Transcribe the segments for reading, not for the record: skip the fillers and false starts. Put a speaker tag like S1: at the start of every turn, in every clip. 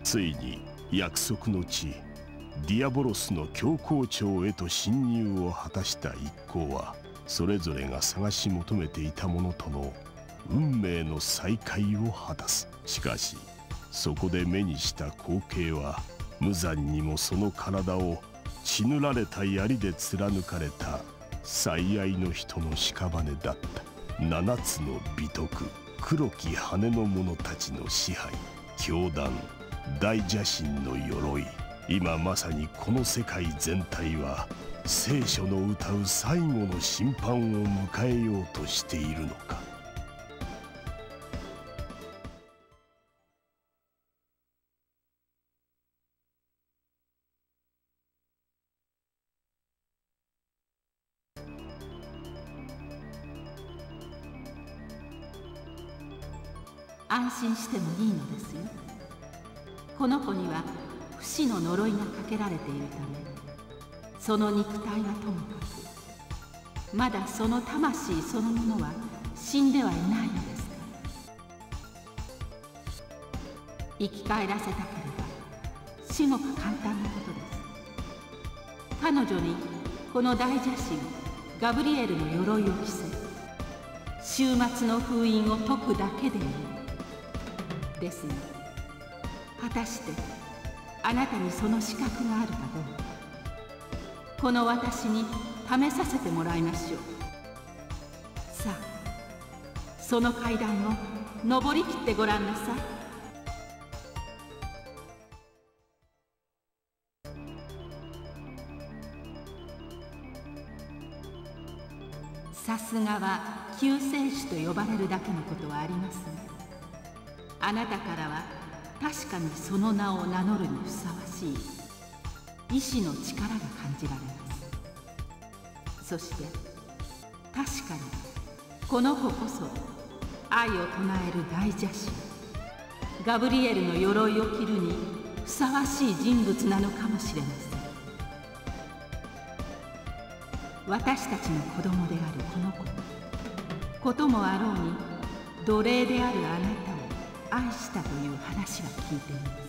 S1: ついに約束の地ディアボロスの教皇庁へと侵入を果たした一行は、それぞれが探し求めていたものとの運命の再会を果たす。しかしそこで目にした光景は、無残にもその体を血塗られた槍で貫かれた最愛の人の屍だった。7つの美徳、黒き羽の者たちの支配、教団、大邪神の鎧。今まさにこの世界全体は聖書の歌う最後の審判を迎えようとしているのか。
S2: 安心してもいいのですよ。この子には不死の呪いがかけられているため、その肉体はともかく、まだその魂そのものは死んではいないのですから。生き返らせたければ至極簡単なことです。彼女にこの大邪神ガブリエルの鎧を着せ、終末の封印を解くだけでいい。ですが、果たしてあなたにその資格があるかどうか、この私に試させてもらいましょう。さあ、その階段を登りきってごらんなさい。さすがは救世主と呼ばれるだけのことはありますね。あなたからは確かにその名を名乗るにふさわしい意志の力が感じられます。そして確かにこの子こそ愛を唱える大邪神ガブリエルの鎧を着るにふさわしい人物なのかもしれません。私たちの子供であるこの子こともあろうに、奴隷であるあなたを愛したという話は聞いています。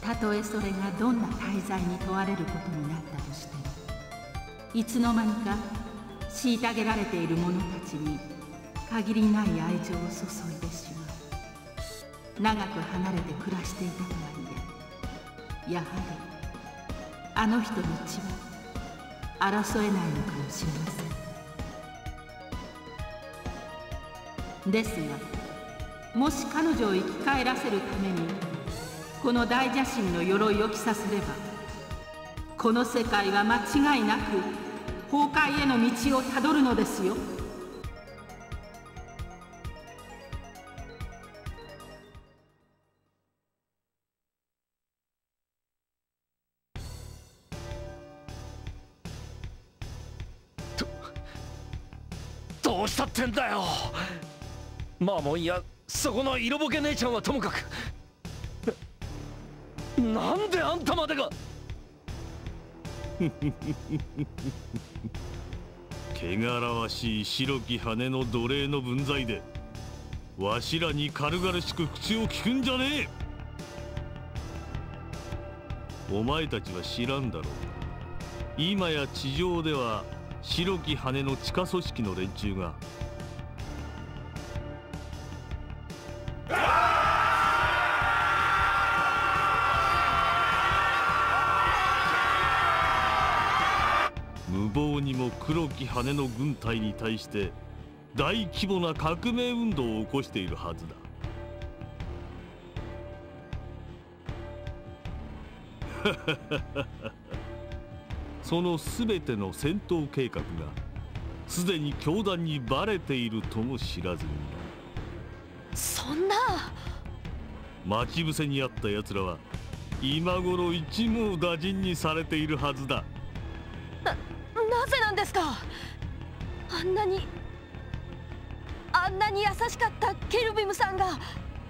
S2: たとえそれがどんな大罪に問われることになったとしても、いつの間にか虐げられている者たちに限りない愛情を注いでしまう。長く離れて暮らしていたとはいえ、やはりあの人の血は争えないのかもしれません。ですが、もし彼女を生き返らせるためにこの大邪神の鎧を着させれば、この世界は間違いなく崩壊への道をたどるのですよ。
S3: どうしたってんだよ。マーモンやそこの色ぼけ姉ちゃんはともかく、なんであんたまでが
S4: 汚らわしい白き羽の奴隷の分際でわしらに軽々しく口を聞くんじゃねえ。お前たちは知らんだろう。今や地上では白き羽の地下組織の連中が無謀にも黒き羽の軍隊に対して大規模な革命運動を起こしているはずだ。その全ての戦闘計画がすでに教団にバレているとも知らずにな。
S5: そんな。
S4: 待ち伏せにあったやつらは今頃一網打尽にされているはずだ。
S5: なぜなんですか。あんなに優しかったケルビムさんが。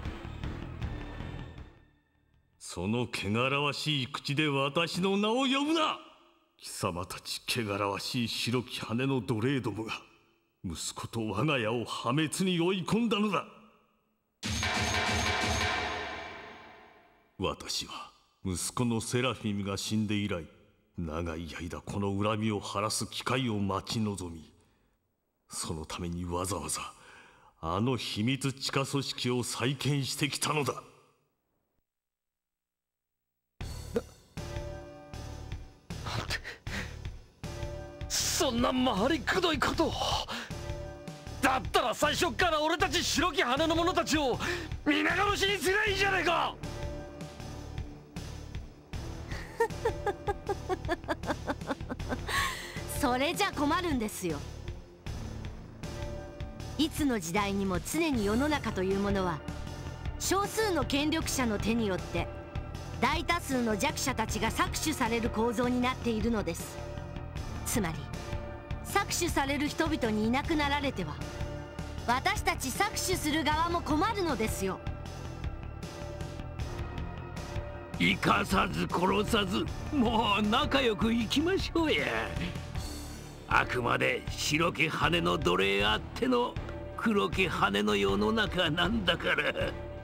S4: その汚らわしい口で私の名を呼ぶな。貴様たち汚らわしい白き羽の奴隷どもが息子と我が家を破滅に追い込んだのだ。 私は息子のセラフィムが死んで以来、長い間この恨みを晴らす機会を待ち望み、そのためにわざわざあの秘密地下組織を再建してきたのだ。
S3: そんな回りくどいことを。だったら最初から俺たち白き羽の者たちを皆殺しにすりゃいいじゃねえか。
S5: それじゃ困るんですよ。いつの時代にも常に世の中というものは少数の権力者の手によって大多数の弱者たちが搾取される構造になっているのです。つまり搾取される人々にいなくなられては私たち搾取する側も困るのですよ。
S6: 生かさず殺さず、もう仲良く生きましょうや。あくまで白き羽の奴隷あっての黒き羽の世の中なんだから。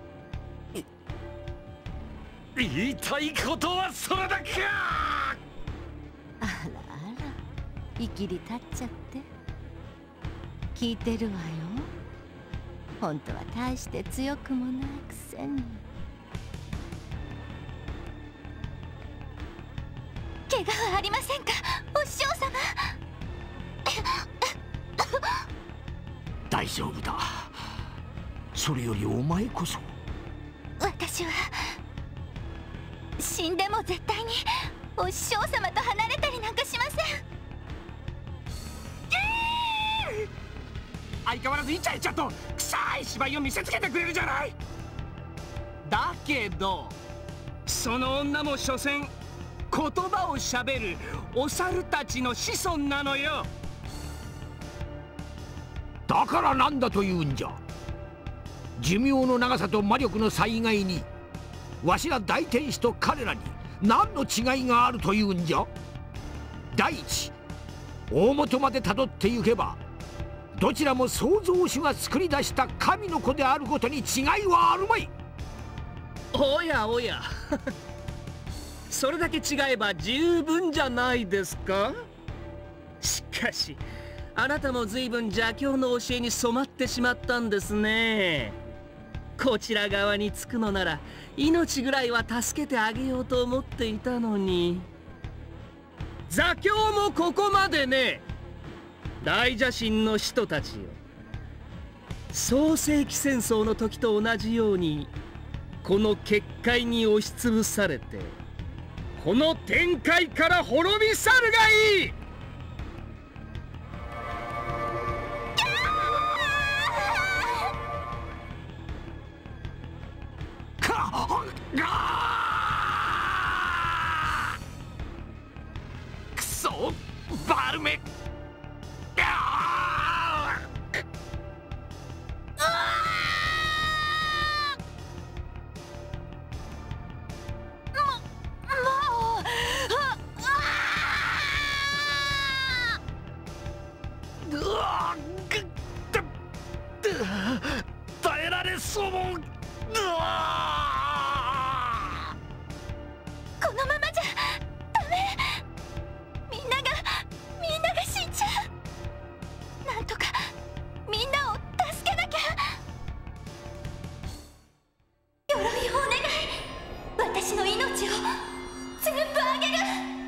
S3: 言いたいことはそれだけか。
S5: あらあら、いきり立っちゃって聞いてるわよ。本当は大して強くもないくせに。怪我はありませんか、お師匠様。
S6: 大丈夫だ。それよりお前こそ。
S5: 私は死んでも絶対にお師匠様と離れたりなんかしません。
S7: 相変わらずイチャイチャと臭い芝居を見せつけてくれるじゃない。だけどその女も所詮言葉をしゃべるお猿たちの子孫なのよ。
S6: だからなんだというんじゃ。寿命の長さと魔力の差以外にわしら大天使と彼らに何の違いがあるというんじゃ。第一、大元までたどってゆけばどちらも創造主が作り出した神の子であることに違いはあるまい。
S7: おやおやそれだけ違えば十分じゃないですか。しかしあなたも随分邪教の教えに染まってしまったんですね。こちら側につくのなら命ぐらいは助けてあげようと思っていたのに。座教もここまでね。大邪神の人たちよ、創世紀戦争の時と同じようにこの結界に押しつぶされてこの天界から滅び去るがいい。
S6: くそバルメ。
S3: 耐えられそうも。
S5: このままじゃダメ。みんなが死んじゃう。なんとかみんなを助けなきゃ。鎧をお願い。私の命を全部あげる。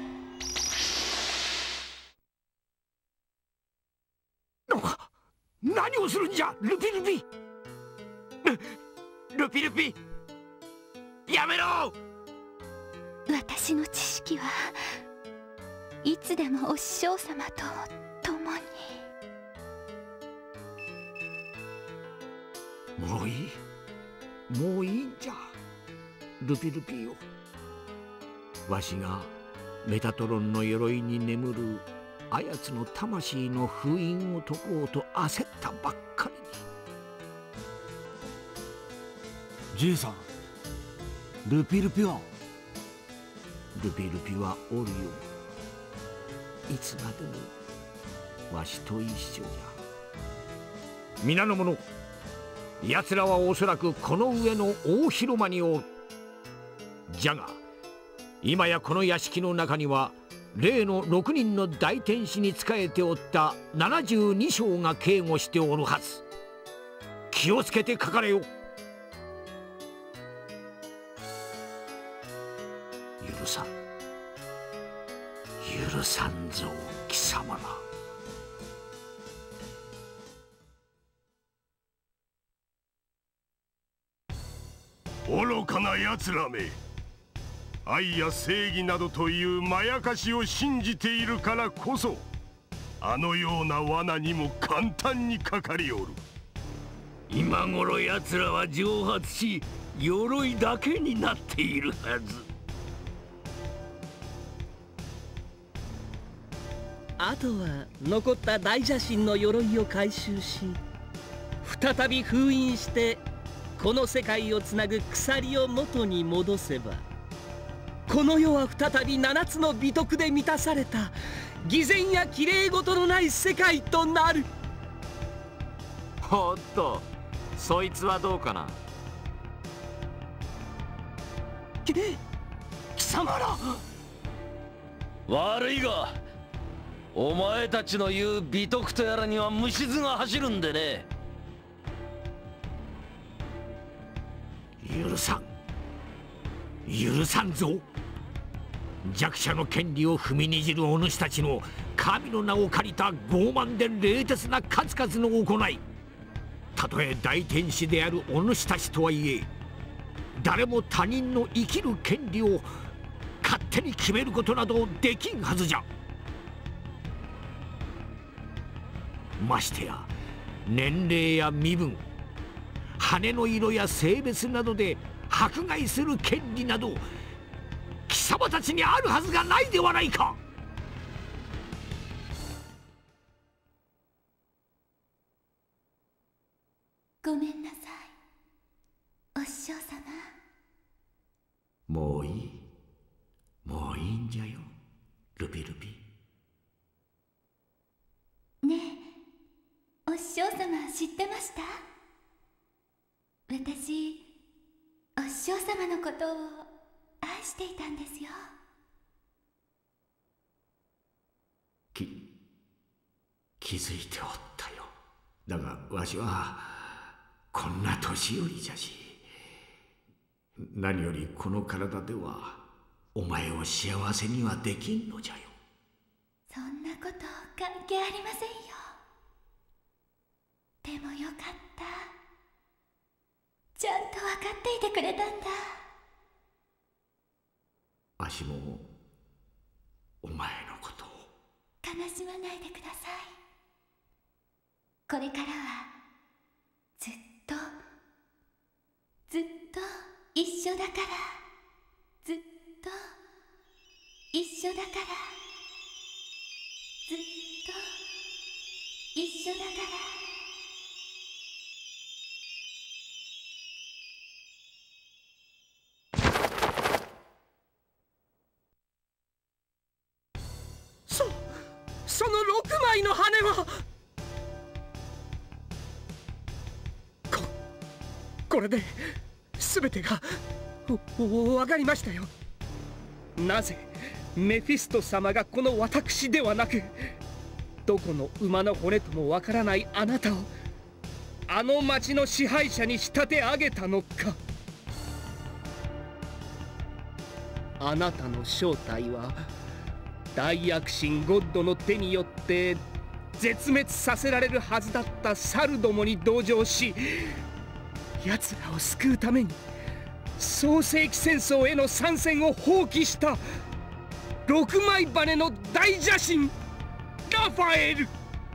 S6: 何をするんじゃルピルピ。ルピルピやめろ。
S5: 私の知識はいつでもお師匠様と共に。
S6: もういい、もういいんじゃルピルピよ。わしがメタトロンの鎧に眠るあやつの魂の封印を解こうと焦ったばっかりに。
S7: じいさん、ルピルピは？
S6: ルピルピはおるよ。いつまでもわしと一緒じゃ。皆の者、奴らはおそらくこの上の大広間におる。 じゃが今やこの屋敷の中には例の6人の大天使に仕えておった72将が警護しておるはず。気をつけてかかれよ。許さん、許さんぞ貴様ら。
S1: 愚かなやつらめ。愛や正義などというまやかしを信じているからこそ、あのような罠にも簡単にかかりおる。
S4: 今頃奴らは蒸発し、鎧だけになっているはず。
S7: あとは残った大邪神の鎧を回収し、再び封印してこの世界をつなぐ鎖を元に戻せば、この世は再び7つの美徳で満たされた偽善やきれい事のない世界となる。
S8: おっと、そいつはどうかな。
S7: 貴様ら。
S3: 悪いが、お前たちの言う美徳とやらには虫唾が走るんでね。
S6: 許さん、許さんぞ。弱者の権利を踏みにじるお主たちの神の名を借りた傲慢で冷徹な数々の行い、たとえ大天使であるお主たちとはいえ、誰も他人の生きる権利を勝手に決めることなどできんはずじゃ。ましてや年齢や身分、羽の色や性別などで迫害する権利など貴様たちにあるはずがないではないか。
S9: ごめんなさい、お師匠様。
S6: もういい、もういいんじゃよ、ルビルビ。
S9: ねえ、お師匠様知ってました？私、お師匠様のことを愛していたんですよ。
S6: 気づいておったよ。だがわしはこんな年寄りじゃし、何よりこの体ではお前を幸せにはできんのじゃよ。
S9: そんなこと関係ありませんよ。でもよかった、ちゃんと分かっていてくれたんだ。
S6: わしもお前のことを。
S9: 悲しまないでください。これからはずっとずっと一緒だから、ずっと一緒だから、ずっと一緒だから。
S7: その6枚の羽はこれで全てが分かりましたよ。なぜメフィスト様がこの私ではなく、どこの馬の骨ともわからないあなたをあの町の支配者に仕立て上げたのか。あなたの正体は大躍進ゴッドの手によって絶滅させられるはずだった猿どもに同情し、奴らを救うために創世紀戦争への参戦を放棄した6枚羽の大邪神ラファエル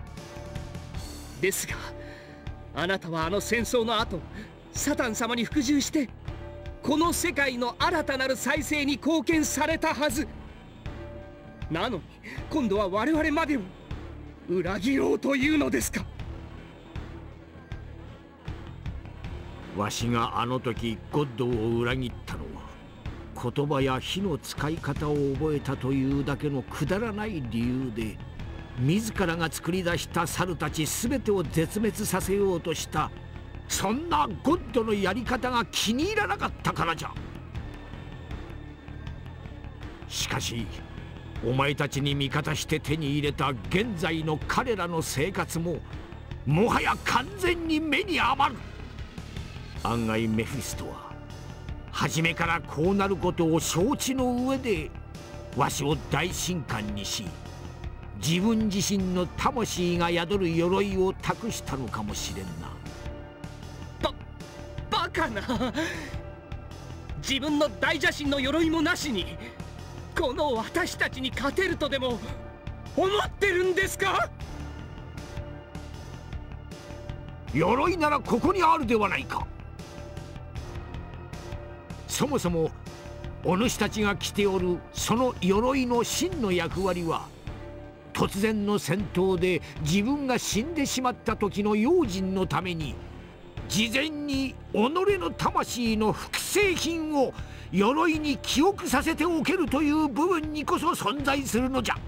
S7: ですが、あなたはあの戦争の後サタン様に服従してこの世界の新たなる再生に貢献されたはずなのに、今度は我々までを裏切ろうというのですか。
S6: わしがあの時ゴッドを裏切ったのは、言葉や火の使い方を覚えたというだけのくだらない理由で、自らが作り出した猿たち全てを絶滅させようとした、そんなゴッドのやり方が気に入らなかったからじゃ。 しかしお前たちに味方して手に入れた現在の彼らの生活ももはや完全に目に余る。案外メフィストは初めからこうなることを承知の上でわしを大神官にし、自分自身の魂が宿る鎧を託したのかもしれんな。
S7: バカな。自分の大邪神の鎧もなしにこの私たちに勝てるとでも思ってるんですか？
S6: 鎧ならここにあるではないか。そもそもお主たちが着ておるその鎧の真の役割は、突然の戦闘で自分が死んでしまった時の用心のために事前に己の魂の複製品を鎧に記憶させておけるという部分にこそ存在するのじゃ。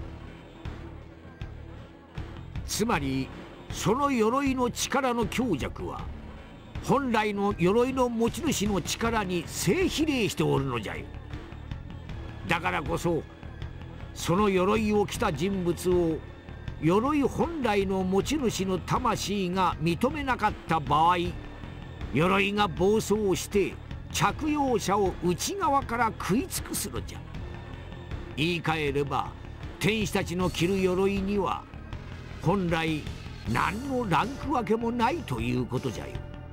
S6: つまりその鎧の力の強弱は本来の鎧の持ち主の力に正比例しておるのじゃよ。だからこそその鎧を着た人物を鎧本来の持ち主の魂が認めなかった場合、鎧が暴走して着用者を内側から食い尽くすのじゃ。言い換えれば天使たちの着る鎧には本来何のランク分けもないということじゃよ。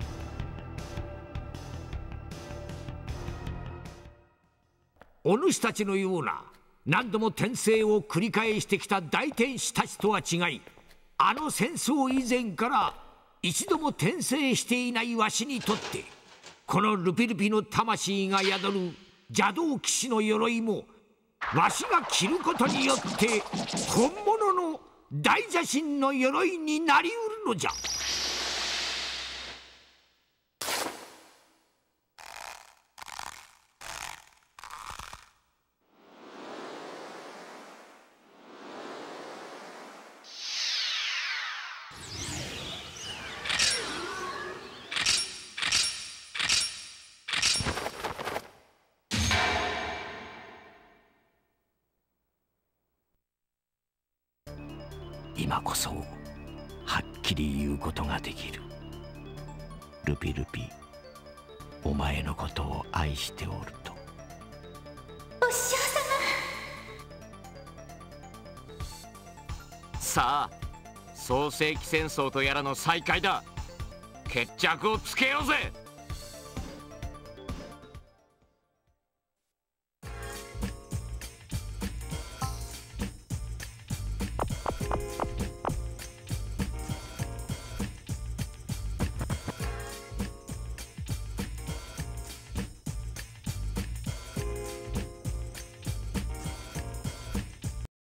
S6: お主たちのような何度も転生を繰り返してきた大天使たちとは違い、あの戦争以前から一度も転生していないわしにとって、このルピルピの魂が宿る邪道騎士の鎧もわしが着ることによって本物の大邪神の鎧になりうるのじゃ。今こそはっきり言うことができる。ルピルピ、お前のことを愛しておると。
S9: お師匠様。
S8: さあ、創世紀戦争とやらの再開だ。決着をつけようぜ。